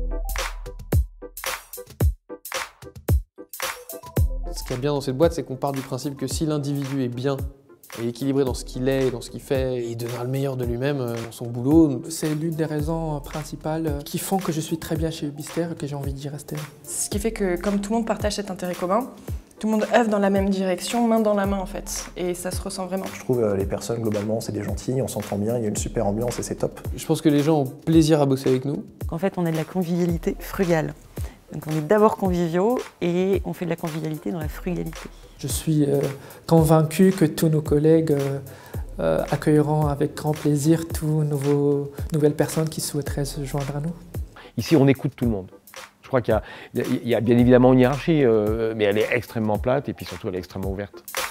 Ce qui est bien dans cette boîte, c'est qu'on part du principe que si l'individu est bien et équilibré dans ce qu'il est et dans ce qu'il fait, et il donnera le meilleur de lui-même dans son boulot. C'est l'une des raisons principales qui font que je suis très bien chez Ubister et que j'ai envie d'y rester. Ce qui fait que comme tout le monde partage cet intérêt commun, tout le monde œuvre dans la même direction, main dans la main en fait, et ça se ressent vraiment. Je trouve les personnes globalement c'est des gentils, on s'entend bien, il y a une super ambiance et c'est top. Je pense que les gens ont plaisir à bosser avec nous. En fait, on est de la convivialité frugale. Donc on est d'abord conviviaux et on fait de la convivialité dans la frugalité. Je suis convaincu que tous nos collègues accueilleront avec grand plaisir toutes nouvelles personnes qui souhaiteraient se joindre à nous. Ici, on écoute tout le monde. Je crois qu'il y a bien évidemment une hiérarchie, mais elle est extrêmement plate et puis surtout elle est extrêmement ouverte.